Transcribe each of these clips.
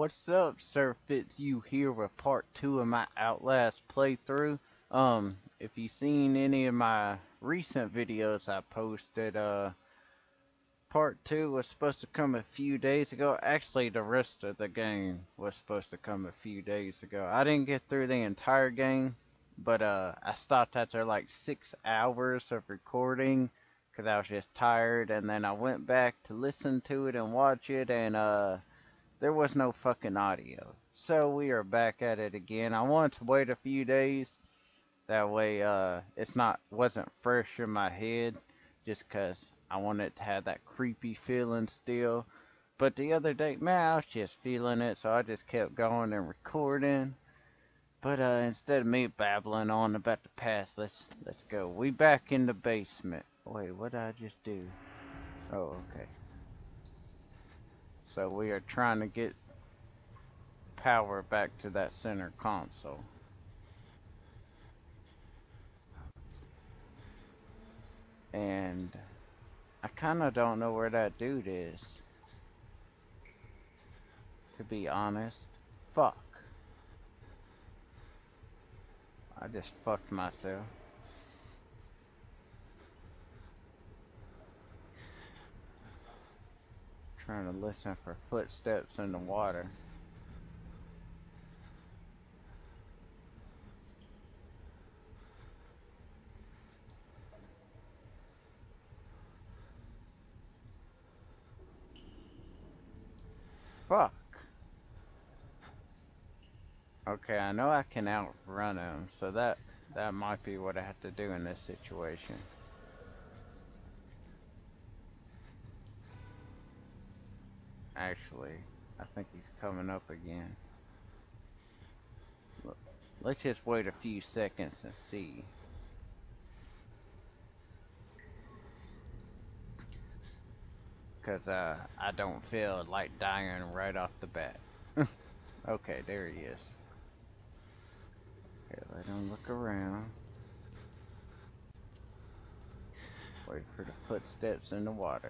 what's up, Sir Fitzhugh here with part 2 of my Outlast playthrough. If you've seen any of my recent videos I posted, part 2 was supposed to come a few days ago. Actually, the rest of the game was supposed to come a few days ago. I didn't get through the entire game, but I stopped after like 6 hours of recording because I was just tired, and then I went back to listen to it and watch it, and there was no fucking audio. So we are back at it again. I wanted to wait a few days. That way, it's not wasn't fresh in my head, just 'cause I wanted to have that creepy feeling still. But the other day, man, I was just feeling it, so I just kept going and recording. But instead of me babbling on about the past, let's go. We back in the basement. Wait, what did I just do? Oh, okay. So we are trying to get power back to that center console. And I kinda don't know where that dude is, to be honest. Fuck. I just fucked myself. Trying to listen for footsteps in the water. Fuck. Okay, I know I can outrun him, so that might be what I have to do in this situation. Actually, I think he's coming up again. Look, let's just wait a few seconds and see. Cause I don't feel like dying right off the bat. Okay, there he is. Okay, let him look around. Wait for the footsteps in the water.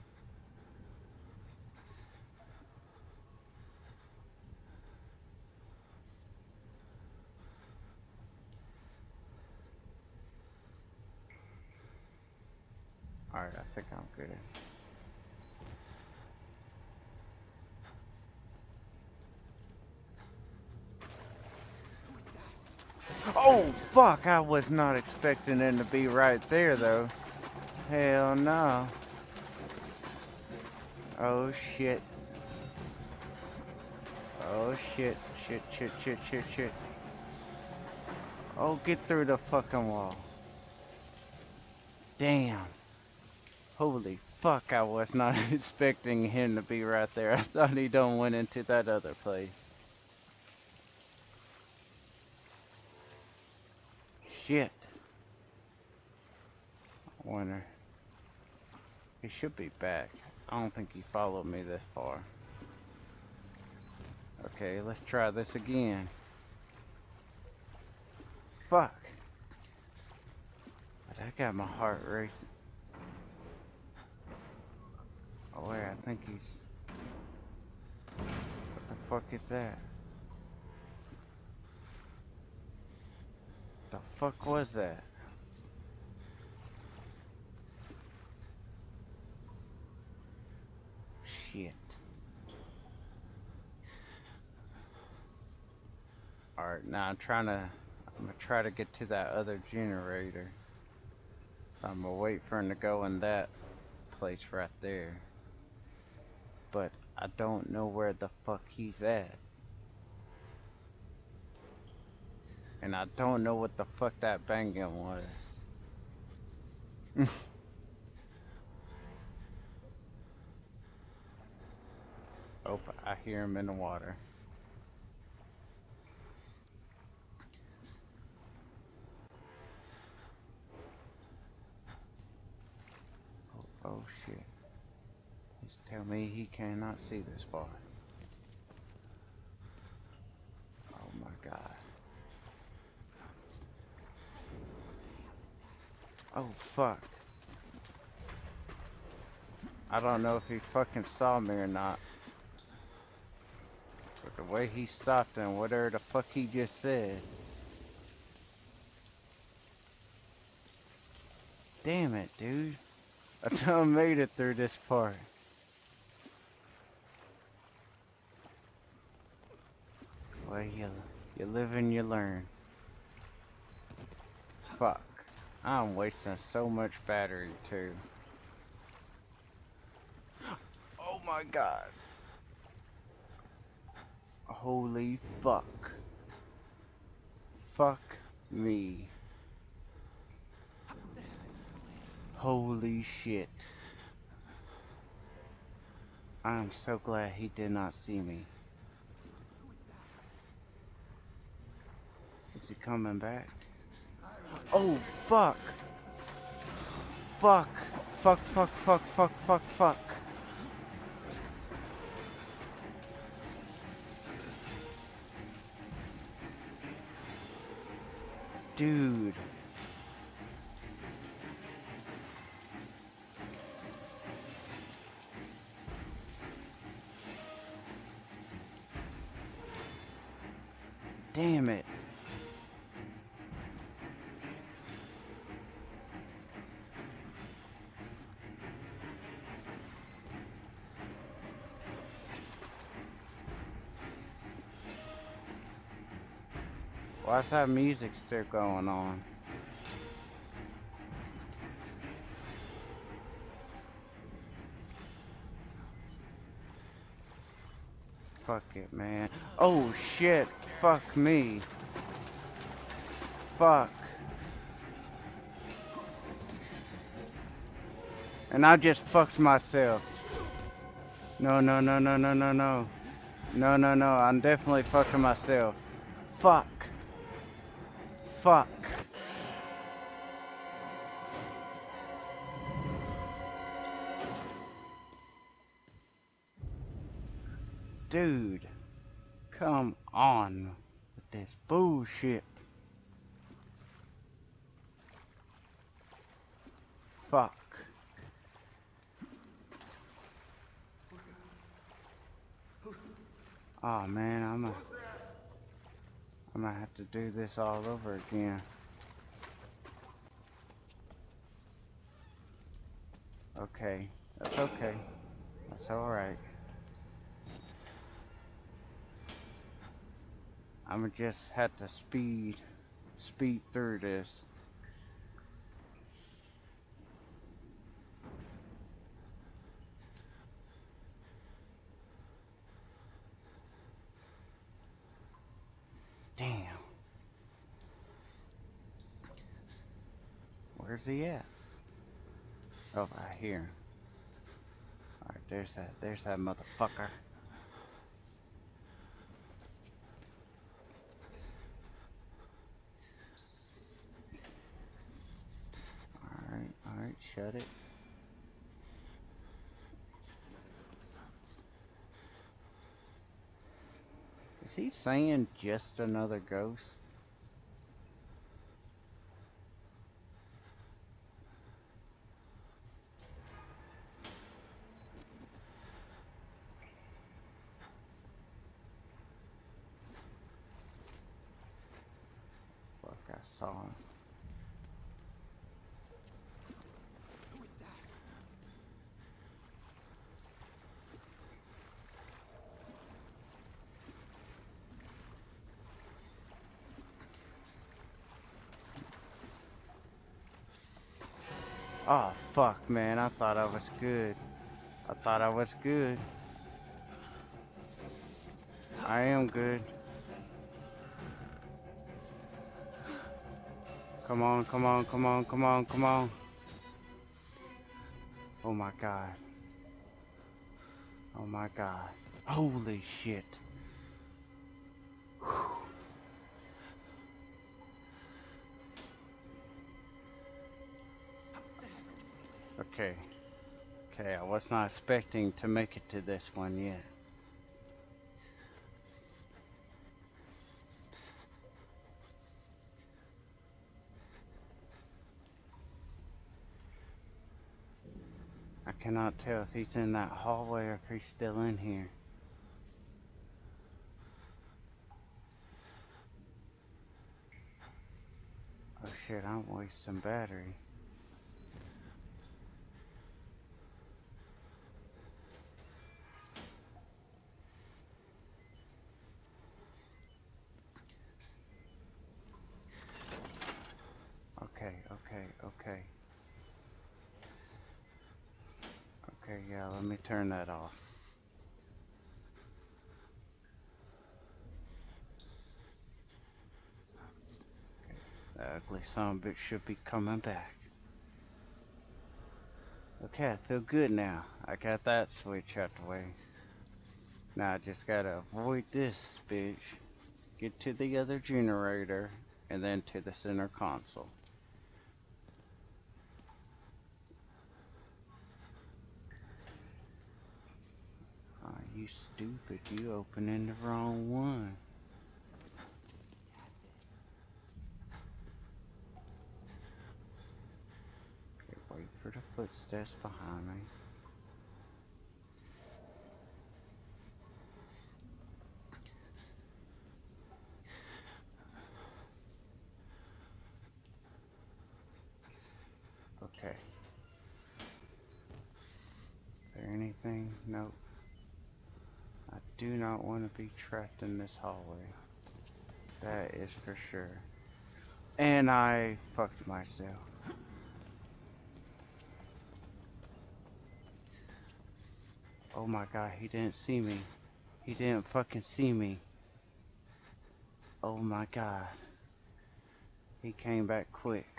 Alright, I think I'm good. Oh, fuck! I was not expecting him to be right there, though. Hell no. Oh, shit. Oh, shit. Shit, shit, shit, shit, shit. Oh, get through the fucking wall. Damn. Holy fuck, I was not expecting him to be right there. I thought he done went into that other place. Shit. I wonder. He should be back. I don't think he followed me this far. Okay, let's try this again. Fuck. But I got my heart racing. Oh wait, I think he's... What the fuck is that? The fuck was that? Shit. Alright, now I'm gonna try to get to that other generator. So I'm gonna wait for him to go in that place right there. But I don't know where the fuck he's at. And I don't know what the fuck that banging was. Oh, I hear him in the water. Oh shit. He's telling me he cannot see this far. Oh my god. Oh fuck. I don't know if he fucking saw me or not. The way he stopped and whatever the fuck he just said. Damn it, dude. I still made it through this part. Well, you live and you learn. Fuck. I'm wasting so much battery, too. Oh my god. Holy fuck. Fuck me. Holy shit. I'm so glad he did not see me. Is he coming back? Oh, fuck. Fuck. Fuck, fuck, fuck, fuck, fuck, fuck. Dude. Damn it. Why's that music still going on? Fuck it, man. Oh shit. Fuck me. Fuck. And I just fucked myself. No, no, no, no, no, no, no. No, no, no. I'm definitely fucking myself. Fuck. Fuck. Dude. Come on with this bullshit. Fuck. Oh man, I'm gonna have to do this all over again. Okay, that's okay. That's alright. I'ma just have to speed through this. Damn. Where's he at? Oh, right here. Alright, there's that motherfucker. Alright, shut it. Is he saying just another ghost? Fuck, I saw him. Oh, fuck, man. I thought I was good. I thought I was good. I am good. Come on, come on, come on, come on, come on. Oh my god. Oh my god. Holy shit. Whew. Okay. Okay, I was not expecting to make it to this one yet. I cannot tell if he's in that hallway or if he's still in here. shit, I'm wasting battery. Okay. Okay, yeah, let me turn that off. Okay, the ugly son of a bitch should be coming back. Okay, I feel good now. I got that switch out the way. Now I just gotta avoid this bitch, get to the other generator, and then to the center console. Oh, you stupid, you opening the wrong one. Okay, wait for the footsteps behind me. Okay. Is there anything? Nope. I do not want to be trapped in this hallway. That is for sure. And I fucked myself. Oh my god, he didn't see me. He didn't fucking see me. Oh my god. He came back quick.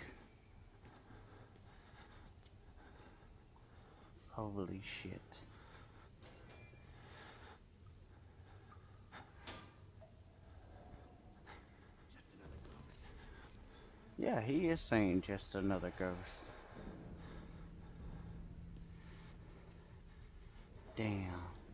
Holy shit. Yeah, he is saying just another ghost. Damn.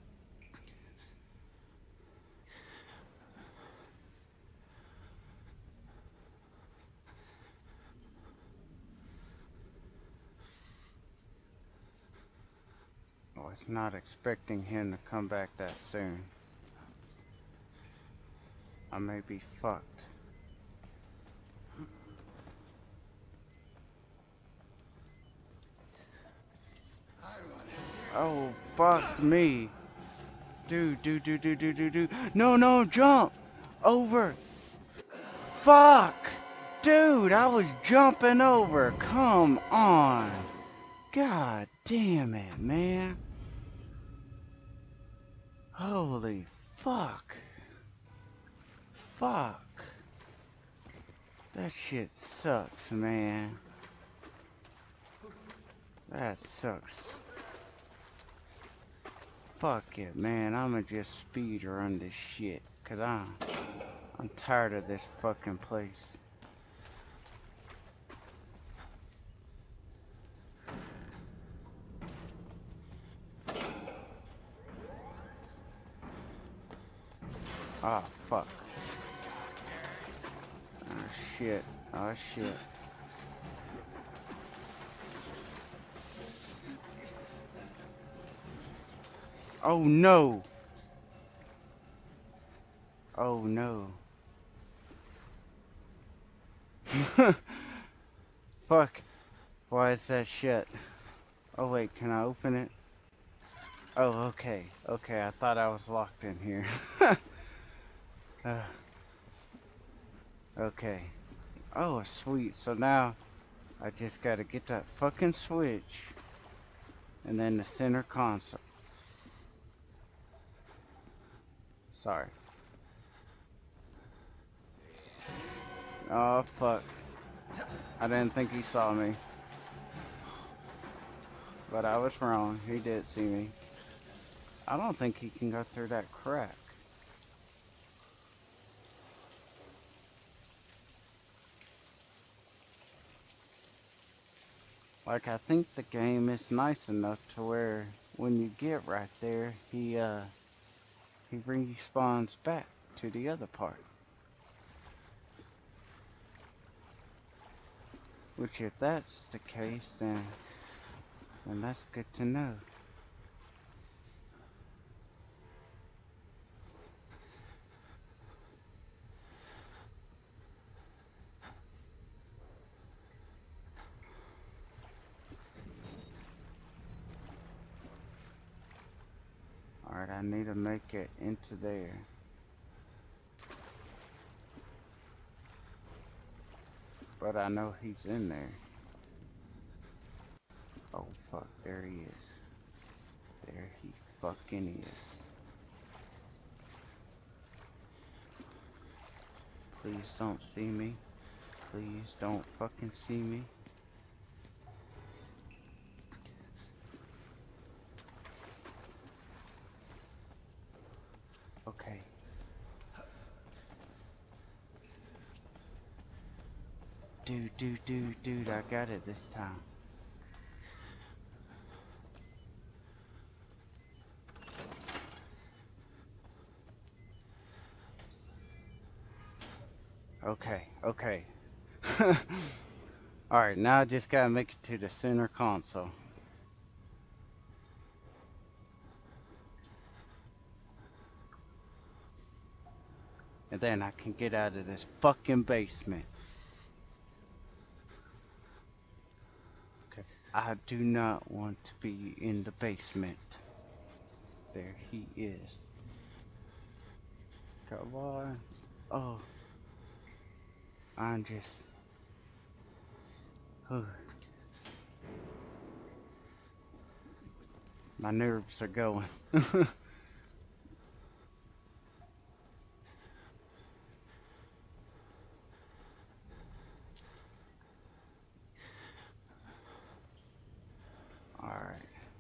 I was not expecting him to come back that soon. I may be fucked. Oh, fuck me. Dude. No, jump! Over! Fuck! Dude, I was jumping over. Come on. God damn it, man. Holy fuck. Fuck. That shit sucks, man. That sucks. Fuck it, man. I'ma just speed run this shit. Cause I'm tired of this fucking place. Oh, fuck. Oh, shit. Oh, shit. Oh, no. Oh, no. Fuck. Why is that shit? Oh, wait. Can I open it? Oh, okay. Okay, I thought I was locked in here. Okay. Oh, sweet. So now I just gotta get that fucking switch and then the center console. Sorry. Oh, fuck. I didn't think he saw me. But I was wrong. He did see me. I don't think he can go through that crack. Like, I think the game is nice enough to where when you get right there, he respawns back to the other part. Which, if that's the case, then that's good to know. Alright, I need to make it into there. But I know he's in there. Oh fuck, there he is. There he fucking is. Please don't see me. Please don't fucking see me. Okay. Dude, I got it this time. Okay. Alright, now I just gotta make it to the center console. And then I can get out of this fucking basement. Okay, I do not want to be in the basement. There he is. Come on. Oh. I'm just... My nerves are going. Alright.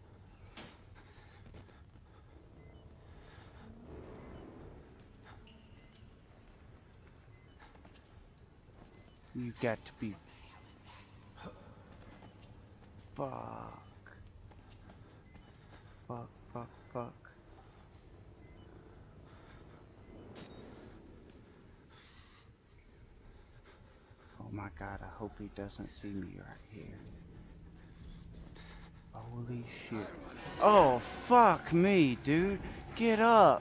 You got to be... Fuck. Fuck. Oh my god, I hope he doesn't see me right here. Holy shit. Oh, fuck me, dude. Get up.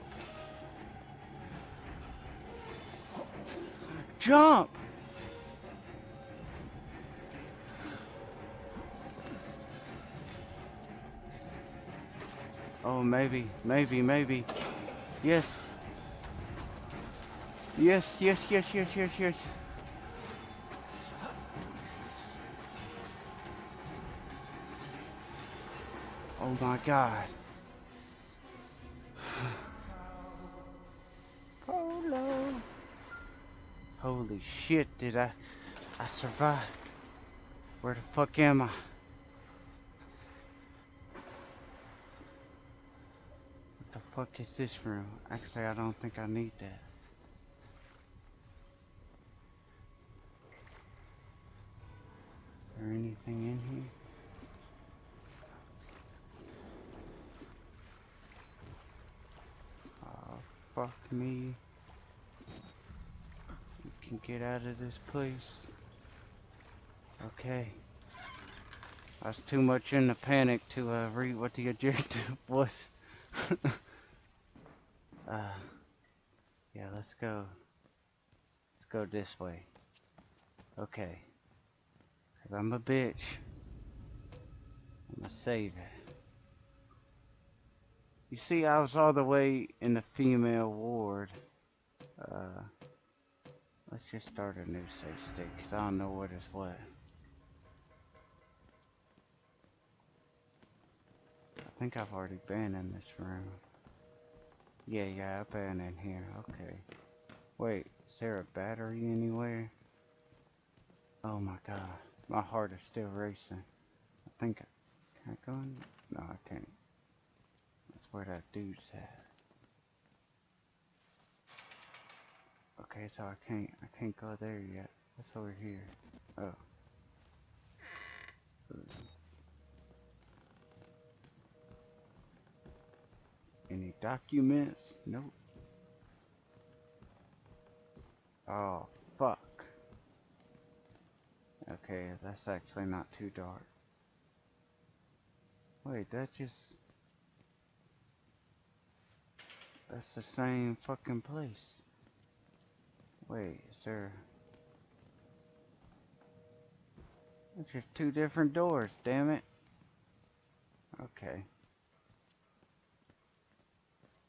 Jump! Oh, maybe. Yes. Yes. Oh my god. Polo. Holy shit, did I survived. Where the fuck am I? What the fuck is this room? Actually, I don't think I need that. Is there anything in here? Oh, fuck me. We can get out of this place. Okay. I was too much in a panic to read what the objective was. Yeah, let's go. Let's go this way. Okay. 'Cause I'm a bitch. I'm gonna save it. You see, I was all the way in the female ward. Let's just start a new save state, 'cause I don't know what is what. I think I've already been in this room. Yeah, I've been in here. Okay. Wait, is there a battery anywhere? Oh my god. My heart is still racing. I think can I go in? No, I can't. That's where that dude's at. Okay, so I can't go there yet. What's over here? Oh. Any documents? Nope. Oh, fuck. Okay, that's actually not too dark. Wait, that's the same fucking place. Wait, is there... It's just two different doors, damn it. Okay.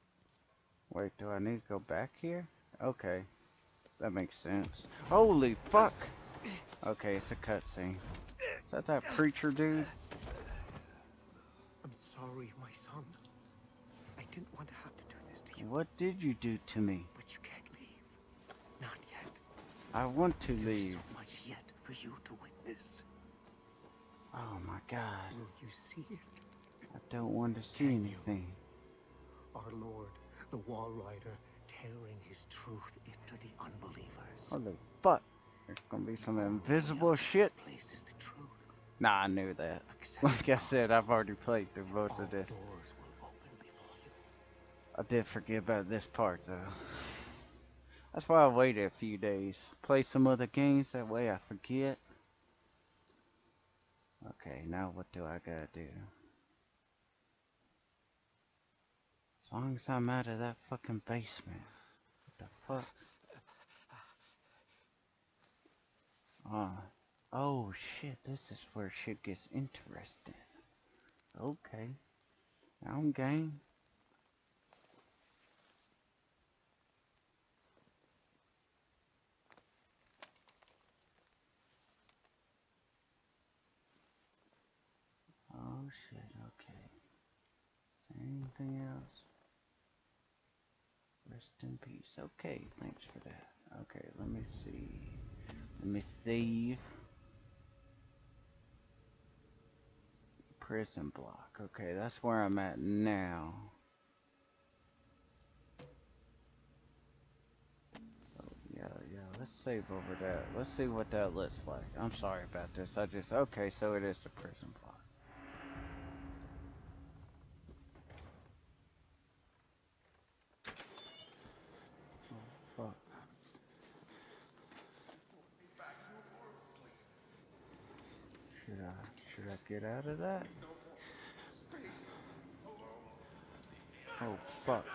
Wait, do I need to go back here? Okay, that makes sense. Holy fuck! Okay, it's a cutscene. Is that preacher dude? I'm sorry, my son. I didn't want to have to do this to you. What did you do to me? But you can't leave. Not yet. I want to There's leave. so much yet for you to witness. Oh my god. Will you see it? I don't want to see anything. Our Lord, the Wall Rider, tearing his truth into the unbelievers. Holy fuck. There's gonna be some invisible shit. This place is the truth. Nah, I knew that. Like I said, I've already played through most of this. Doors will open before you. I did forget about this part though. That's why I waited a few days. Play some other games, that way I forget. Okay, now what do I gotta do? As long as I'm out of that fucking basement. What the fuck? Oh shit, this is where shit gets interesting. Okay. Now I'm game. Oh shit, okay. Is there anything else? Rest in peace. Okay, thanks for that. Okay, let me see. Let me save. Prison block. Okay, that's where I'm at now. So, yeah, let's save over that. Let's see what that looks like. I'm sorry about this. Okay, so it is the prison block. Oh, fuck. Should I get out of that? Oh, fuck.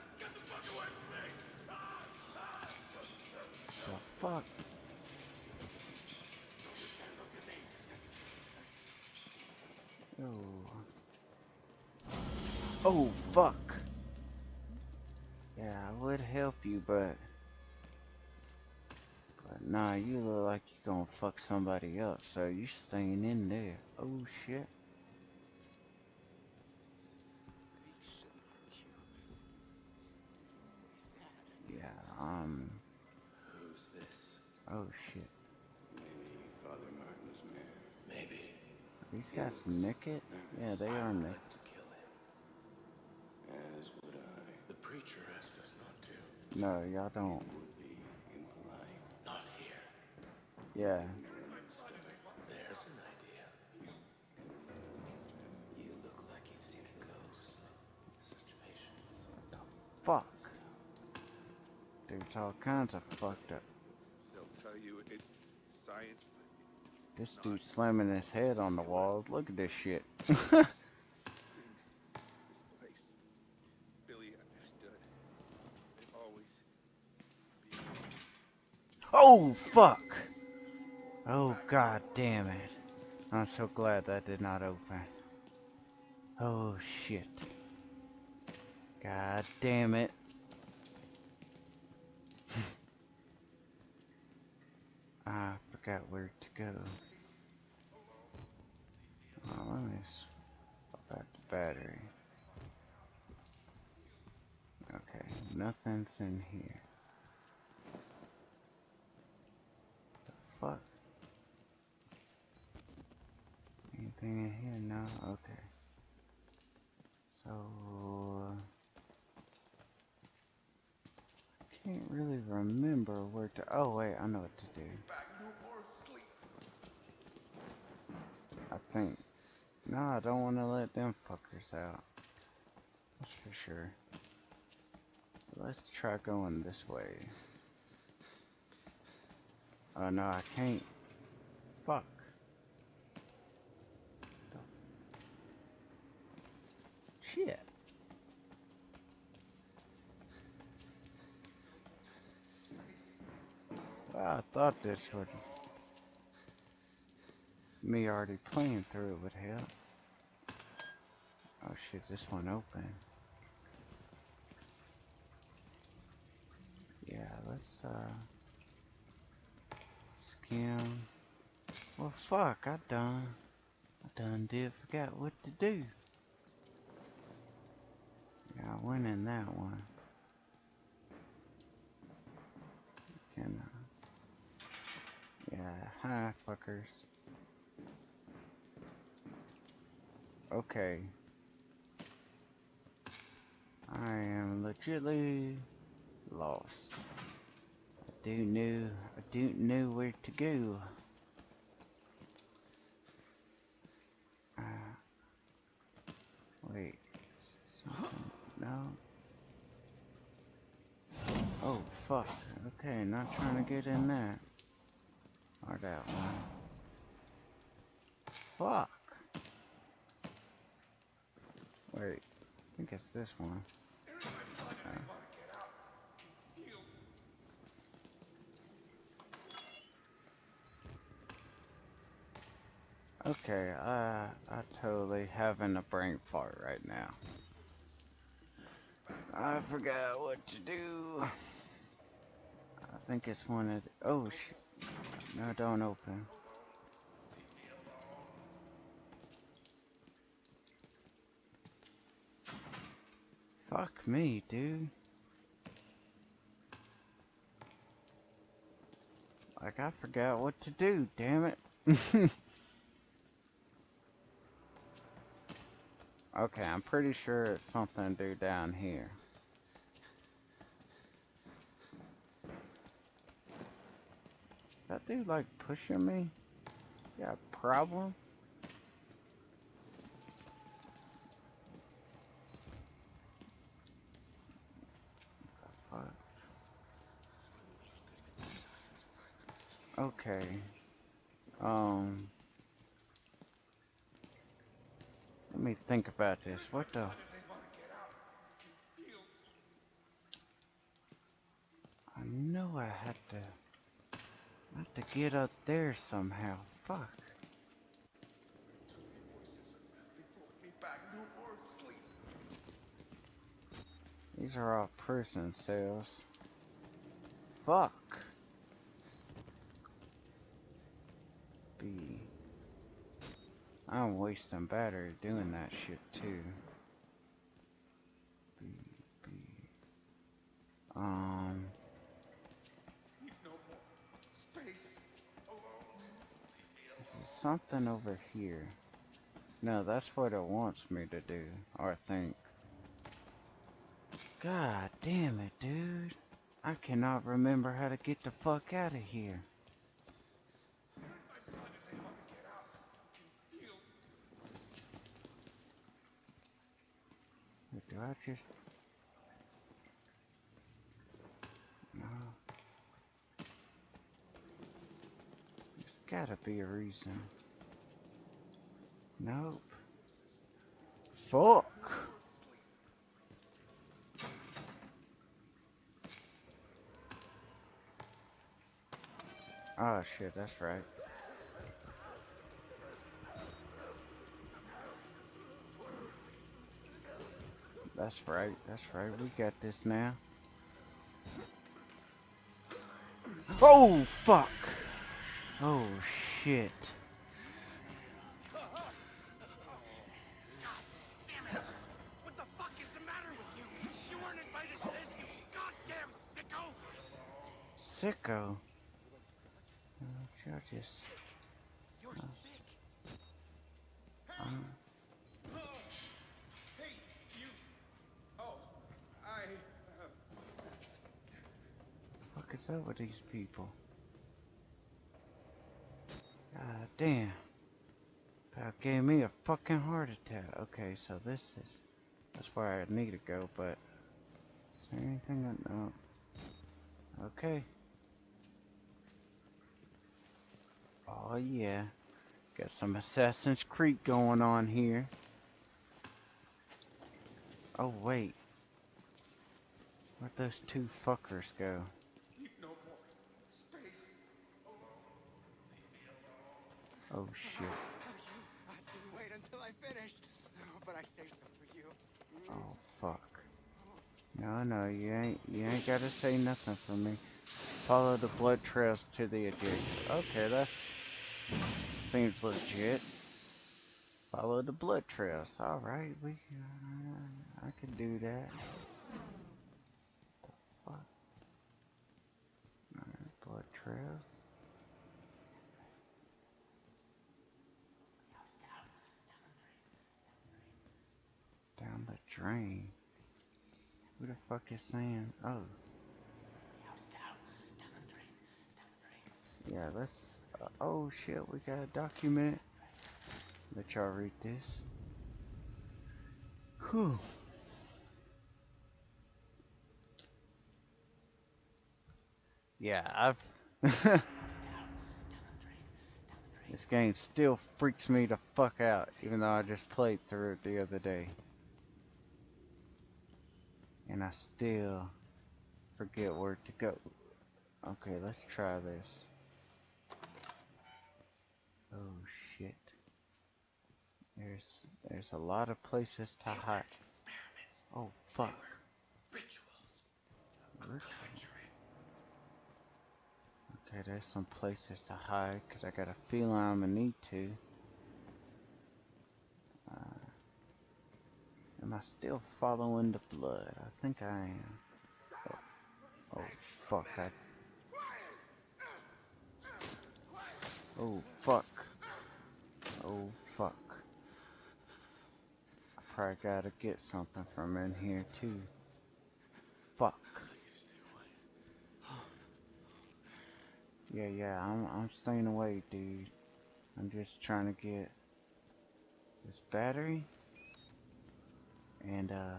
The fuck? Oh, fuck. Yeah, I would help you, but nah, you look like you're gonna fuck somebody up, so you staying in there. Oh, shit. Yeah, Who's this? oh, shit. Maybe Father Martin's man. Maybe. Are these guys naked? Yeah, they are naked. To kill him. As would I. The preacher asked us not to. No, y'all don't. It would be impolite. Not here. Yeah. There's an idea. You look like you've seen a ghost. Such patience. What the fuck? Dude's all kinds of fucked up. They'll tell you it's science, but This dude's slamming his head on the wall. Look at this shit. in this place, Billy understood. They've always been. Oh, fuck! Oh, god damn it. I'm so glad that did not open. Oh, shit. God damn it. I forgot where to go. Oh, let me swap out the battery. Okay, nothing's in here. The fuck? Anything in here? No? Okay. So... I can't really remember where to... Oh, wait, I know what to do. I think. No, I don't want to let them fuckers out. That's for sure. Let's try going this way. Oh no, I can't. Fuck. Shit. Well, I thought this would... Me already playing through it would help. Oh shit, this one open. Yeah, let's skim. Well, fuck, I done forgot what to do. Yeah, I went in that one. Can yeah, hi fuckers. Okay. I am legitly lost. I don't know where to go. Wait. Something. No. Oh, fuck. Okay, not trying to get in that. Or that one. Fuck. Wait. I think it's this one. Okay, I totally having a brain fart right now. I forgot what to do. I think it's one of the, oh shit. No, don't open. Fuck me, dude. Like, I forgot what to do, damn it. Okay, I'm pretty sure it's something to do down here. That dude like pushing me? You got a problem? Fuck. Okay. Let me think about this. What the? I know I have to get up there somehow. Fuck. These are all prison cells. Fuck. B. I'm wasting battery doing that shit too. B. This is something over here. No, that's what it wants me to do, or I think. God damn it, dude. I cannot remember how to get the fuck out of here. Do I just... No. There's gotta be a reason. Nope. Fuck! Oh shit, that's right. That's right, we got this now. Oh, fuck! Oh, shit. What the fuck is the matter with you? You weren't invited to this, you goddamn sicko! Sicko? You're just... You're sick. Hey, you... Oh, What is up with these people? God damn. That gave me a fucking heart attack. Okay, so this is... That's where I need to go, but... Is there anything I know? Okay. Oh yeah. Got some Assassin's Creed going on here. Oh wait. Where'd those two fuckers go? no more space. Oh shit. I didn't wait until I finished. Oh, but I saved some for you. Oh fuck. No, you ain't gotta say nothing for me. Follow the blood trails to the adjacent. Okay, that seems legit. Follow the blood trails. Alright, I can do that. What? Blood trails. Down the drain. Who the fuck is saying? Oh. Yeah, let's. Oh shit, we got a document. Let y'all read this. Whew. Yeah, I've. This game still freaks me the fuck out, even though I just played through it the other day. And I still forget where to go. Okay, let's try this. Oh shit. There's a lot of places to hide. Oh fuck. Rituals. Okay, there's some places to hide, cause I got a feeling I'm gonna need to. Am I still following the blood? I think I am. Oh fuck. Oh fuck. Oh fuck. I probably gotta get something from in here too. Fuck. Yeah, I'm staying away, dude. I'm just trying to get this battery and I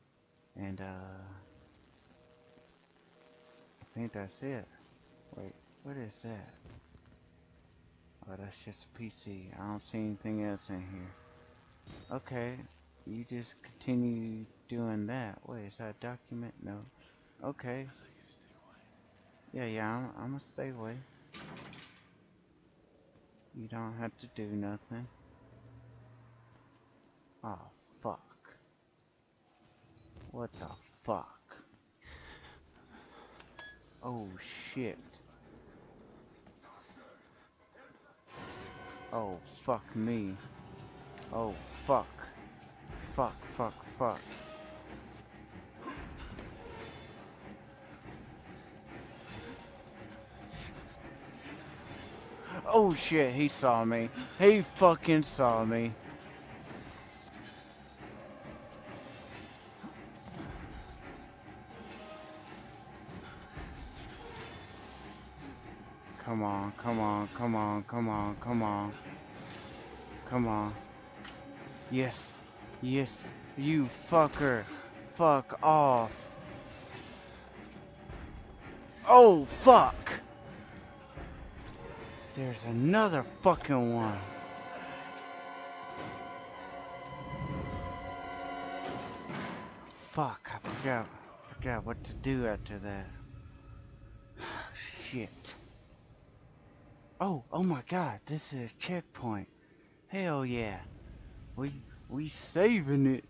think that's it. Wait, what is that? Oh, that's just a PC. I don't see anything else in here. Okay, you just continue doing that. Wait, is that a document? No. Okay. Yeah, I'm gonna stay away. You don't have to do nothing. Oh, fuck. What the fuck? Oh, shit. Oh, fuck me. Oh, fuck. Fuck. Oh shit, he saw me. He fucking saw me. Come on. Yes, you fucker. Fuck off. Oh, fuck. There's another fucking one. Fuck, I forgot what to do after that. Shit. Oh my god, this is a checkpoint. Hell yeah. We saving it.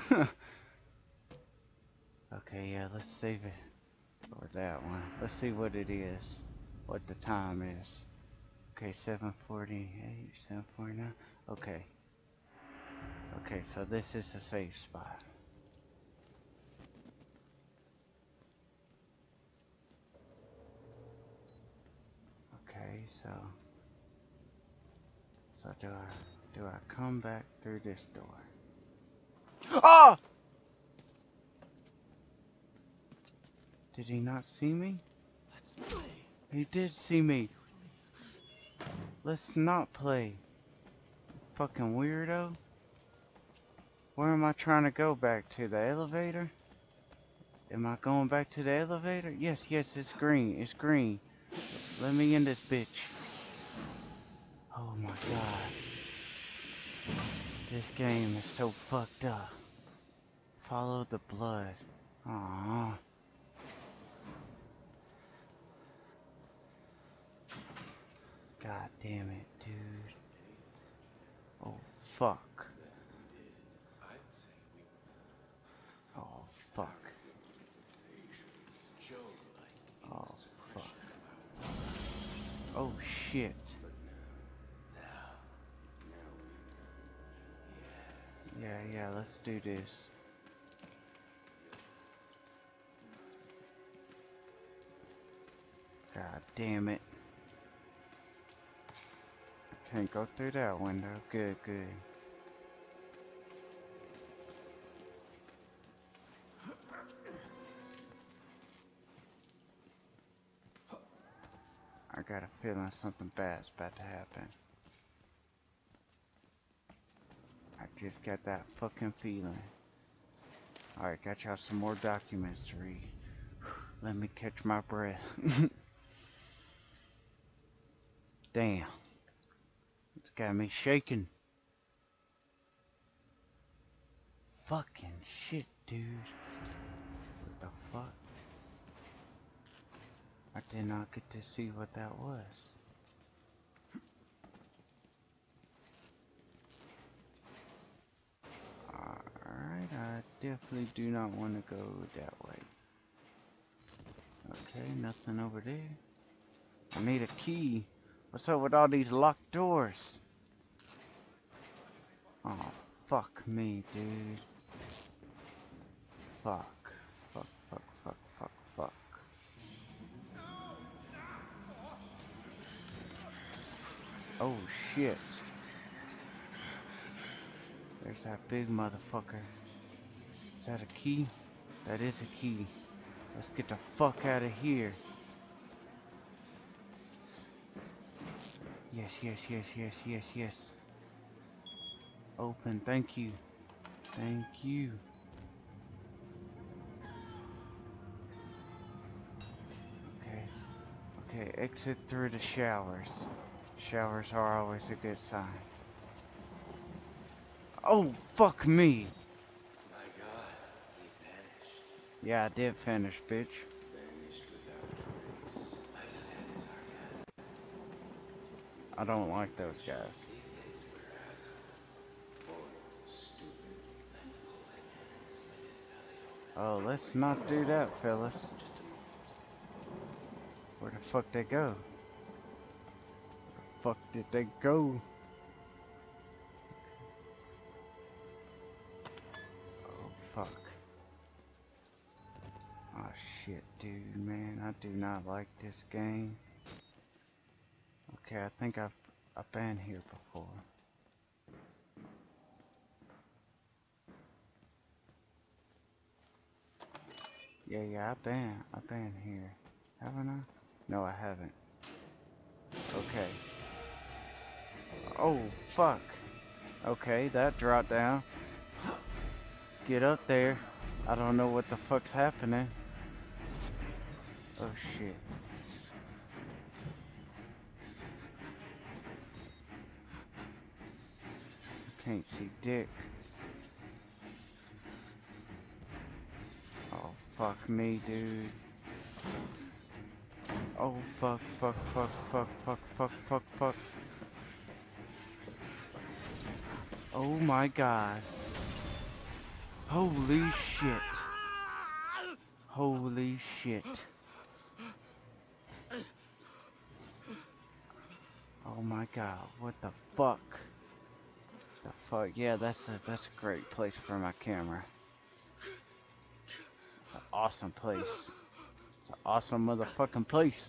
Okay, yeah, let's save it. Or that one. Let's see what it is. What the time is. Okay, 7:48, 7:49. Okay. Okay, so this is a safe spot. Okay, so do I come back through this door? Ah! Did he not see me? He did see me. Let's not play. Fucking weirdo. Where am I trying to go back to? The elevator? Am I going back to the elevator? Yes, it's green. It's green. Let me in this bitch. Oh my god. This game is so fucked up. Follow the blood. Aww. God damn it, dude. Oh, fuck. Oh, fuck. shit. Yeah, let's do this. God damn it. I can't go through that window. Good. I got a feeling something bad's about to happen. I just got that fucking feeling. Alright, got y'all some more documents to read. Let me catch my breath. Damn. It's got me shaking. Fucking shit, dude. What the fuck? I did not get to see what that was. Alright, I definitely do not want to go that way. Okay, nothing over there. I need a key. What's up with all these locked doors? Oh, fuck me, dude. Fuck. Oh, shit. There's that big motherfucker. Is that a key? That is a key. Let's get the fuck out of here. Yes. Open, thank you. Thank you. Okay, exit through the showers. Showers are always a good sign. Oh, fuck me! My God, he vanished. Yeah, I did finish, bitch. Vanished without trace. I just had sarcasm. I don't like those guys. He thinks we're assholes. Or stupid. Let's pull him in and slit his belly open. Oh, let's not do that, fellas. Just a moment. Where the fuck they go? Where the fuck did they go? Oh, fuck. Oh, shit, dude, man. I do not like this game. Okay, I think I've been here before. Yeah, I've been here. Haven't I? No, I haven't. Okay. Oh, fuck. Okay, that dropped down. Get up there. I don't know what the fuck's happening. Oh, shit. Can't see dick. Oh, fuck me, dude. Oh, fuck. Oh my god. Holy shit. Holy shit. Oh my god, what the fuck? The fuck? Yeah, that's a great place for my camera. It's an awesome place. It's an awesome motherfucking place.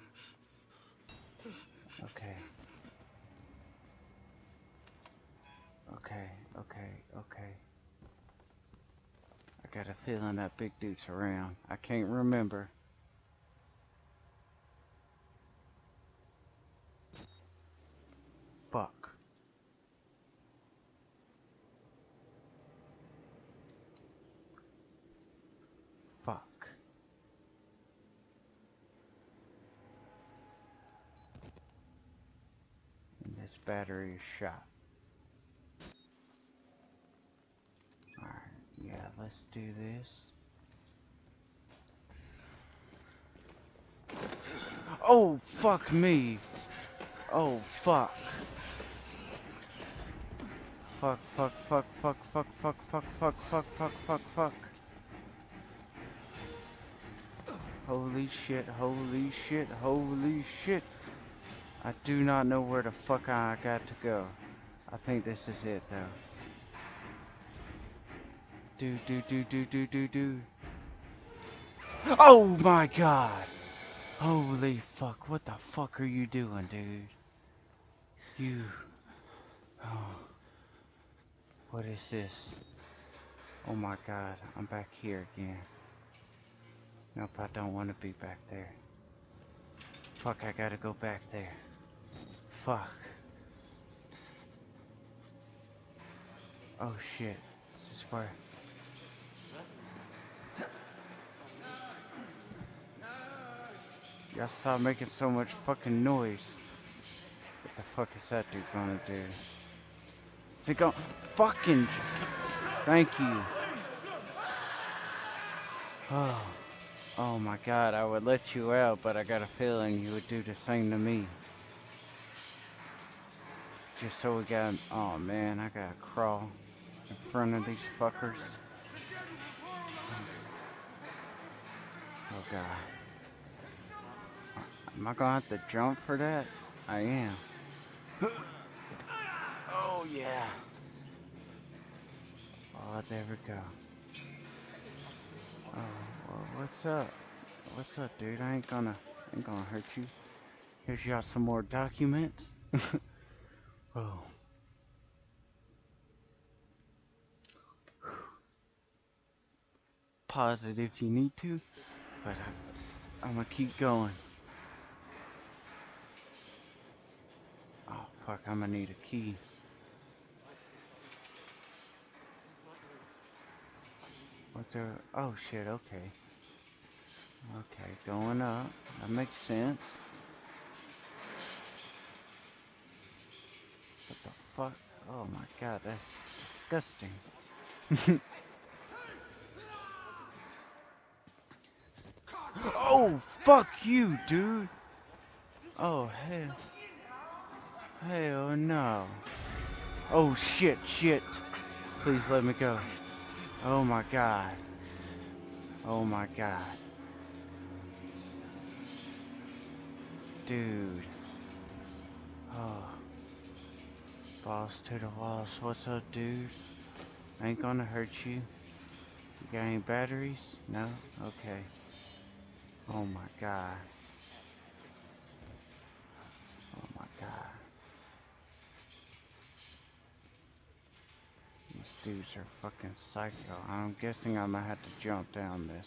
Okay. I got a feeling that big dude's around. I can't remember. Fuck. And this battery is shot. Alright, yeah, let's do this. Oh, fuck me. Oh, fuck. Fuck. Holy shit. I do not know where the fuck I got to go. I think this is it though. Do. Oh my god! Holy fuck, what the fuck are you doing, dude? You... Oh. What is this? Oh my god, I'm back here again. Nope, I don't want to be back there. Fuck, I gotta go back there. Fuck. Oh shit. This is where... Y'all stop making so much fucking noise. What the fuck is that dude gonna do? Is he gonna... Fucking... Thank you. Oh. Oh my god, I would let you out, but I got a feeling you would do the same to me. Just so we got... Oh man, I gotta crawl in front of these fuckers. Oh god. Am I gonna have to jump for that? I am. Oh yeah. Oh, there we go. Oh, well, what's up? What's up, dude? I ain't gonna hurt you. Here's y'all some more documents. Oh. Pause it if you need to, but I'm gonna keep going. Oh fuck, I'm gonna need a key. What's there? Oh shit, okay. Okay, going up. That makes sense. What the fuck? Oh my god, that's disgusting. Oh, fuck you, dude. Oh, hell. Hell no. Oh, shit. Please let me go. Oh my god. Oh my god. Dude. Oh. Balls to the walls. What's up, dude? Ain't gonna hurt you. You got any batteries? No? Okay. Oh my god. Oh my god. These dudes are fucking psycho. I'm guessing I'm gonna have to jump down this.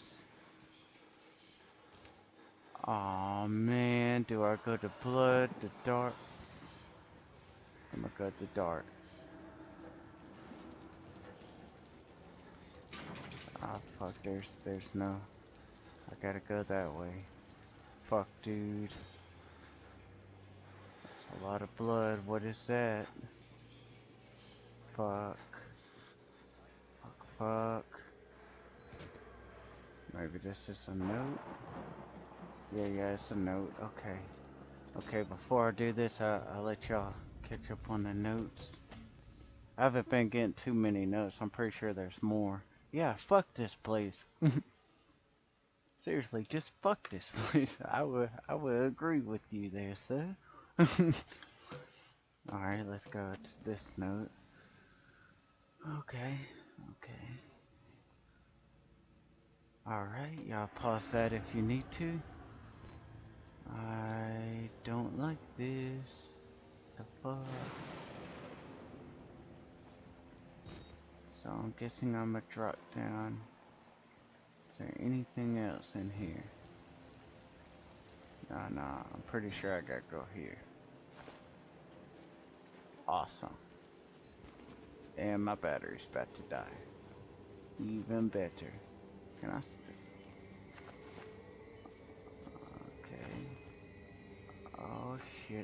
Aw man, do I go to blood, the dark? I'm gonna go to dark. Ah fuck, there's no... I gotta go that way. Fuck, dude. That's a lot of blood. What is that? Fuck. Fuck. Maybe this is a note? Yeah, it's a note. Okay. Okay, before I do this, I'll let y'all catch up on the notes. I haven't been getting too many notes. I'm pretty sure there's more. Yeah, fuck this place. Seriously, just fuck this place. I would agree with you there, sir. Alright, let's go to this note. Okay. Alright, y'all pause that if you need to. I don't like this. The fuck? So I'm guessing I'm gonna drop down. Is there anything else in here? Nah, I'm pretty sure I gotta go here. Awesome. And my battery's about to die. Even better. Can I okay. Oh shit.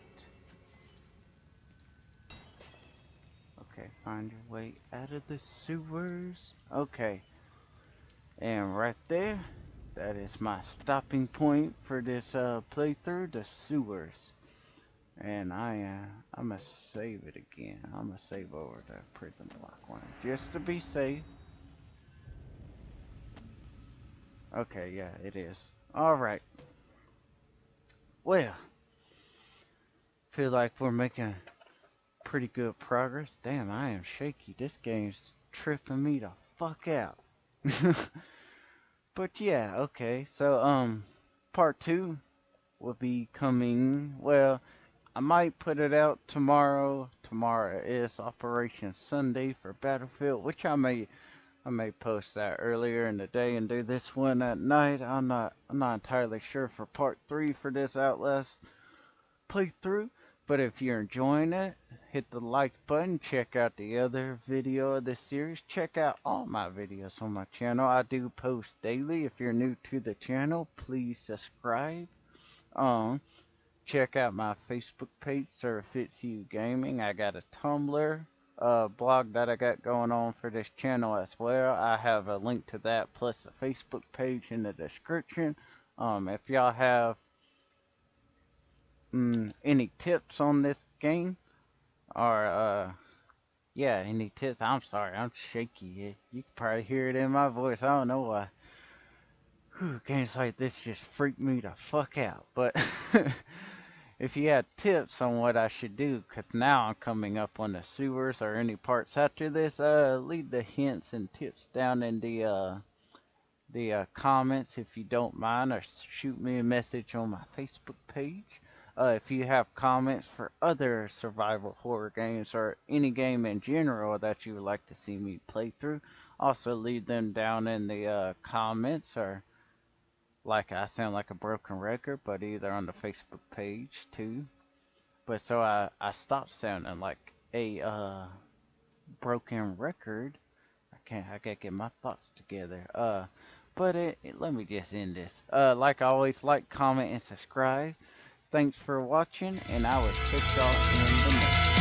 Okay, find your way out of the sewers. Okay. And right there, that is my stopping point for this playthrough, the sewers. And I'ma save it again. I'ma save over the prison block one, just to be safe. Okay, yeah, it is. Alright. Well, feel like we're making pretty good progress. Damn, I am shaky. This game's tripping me the fuck out. But yeah, okay. So part 2 will be coming, well, I might put it out tomorrow. Tomorrow is Operation Sunday for Battlefield, which I may post that earlier in the day and do this one at night. I'm not entirely sure for part 3 for this Outlast playthrough. But if you're enjoying it, hit the like button. Check out the other video of this series. Check out all my videos on my channel. I do post daily. If you're new to the channel, please subscribe. Check out my Facebook page, Sir Fitzhugh Gaming. I got a Tumblr blog that I got going on for this channel as well. I have a link to that plus a Facebook page in the description. If y'all have any tips on this game, or yeah, any tips, I'm sorry, I'm shaky. You can probably hear it in my voice. I don't know why. Whew, games like this just freak me the fuck out. But if you had tips on what I should do, because now I'm coming up on the sewers or any parts after this, leave the hints and tips down in the comments if you don't mind, or shoot me a message on my Facebook page. If you have comments for other survival horror games or any game in general that you would like to see me play through, also leave them down in the comments, or like I sound like a broken record, but either on the Facebook page too. But so I stopped sounding like a broken record. I gotta get my thoughts together. But let me just end this. Like always, like, comment, and subscribe. Thanks for watching, and I will catch y'all in the next.